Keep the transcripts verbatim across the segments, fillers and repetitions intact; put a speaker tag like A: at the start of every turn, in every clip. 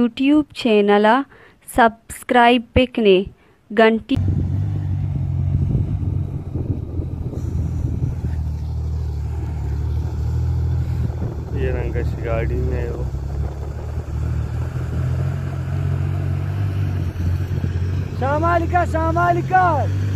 A: YouTube channel subscribe पेकने घंटी
B: ये रंगाची गाडी में हो
C: सामालिका सामालिका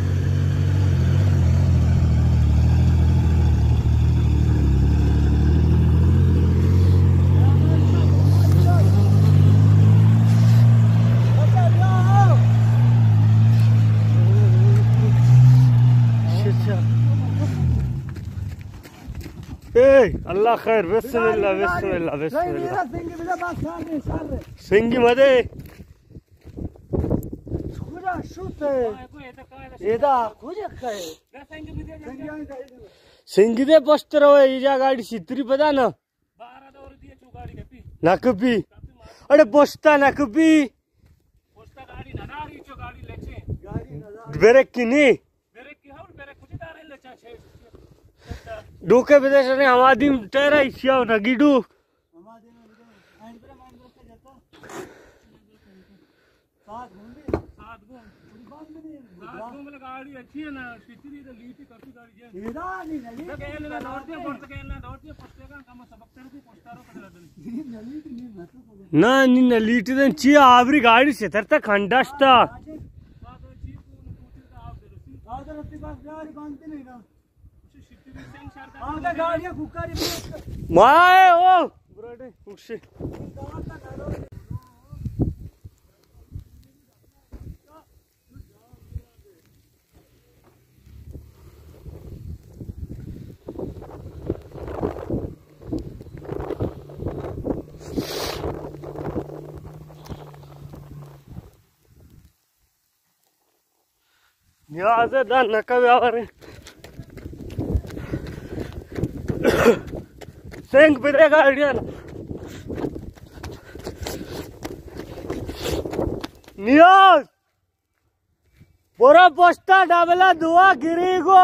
B: अल्लाह खैर बिस्मिल्लाह बिस्मिल्लाह बिस्मिल्लाह सिंगी मध्ये सिंगी दे पोस्टर हो इजा गाडी शित्री पदा ना नकपी अरे पोस्ता नकपी ब्रेक की नहीं डोके विदेश ने हमादी टेरा इच्छा ना गिडू गाड़ी अच्छी है ना शित्री तो लीटी करती गाड़ी है इधर नहीं नहीं तो कहने ना दौड़ते पड़ते कहने ना दौड़ते पड़ते का काम सबक तेरे को पोस्टारो कर दे ना नी ना लीटी तो ची आवरी गाड़ी से तरता खंडास्ता माए ओ ब्रोडे उठसे नियाज दा नका व्यावर सेंग पे गाड़िया नियाज बोरा पोस्टा डबला दुआ गिरी गो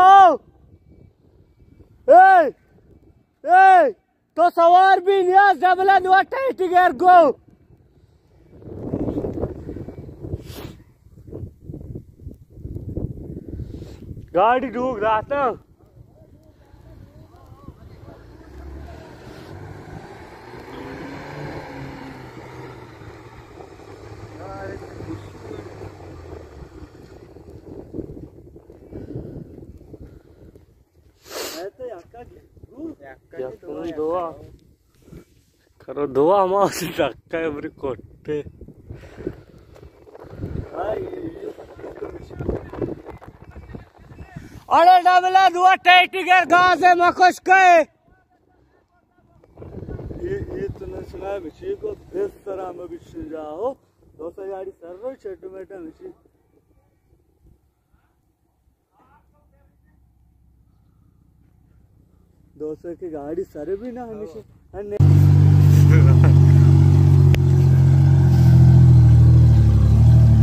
B: ए ए तो सवार भी नियाज डबला दुआ टाइट गिर गो गाड़ी डूब रहा था दुआ करो दुआ मासी धक्का है मेरे कोटे अरे डबला दुआ टाइट गिर गांव से मकुश गए ये ये तो न सुना मिशी को इस तरह में बिछ जाओ दोसा गाड़ी सर रो छटू बेटा मिशी दोस्तों की गाड़ी सर भी ना हमेशा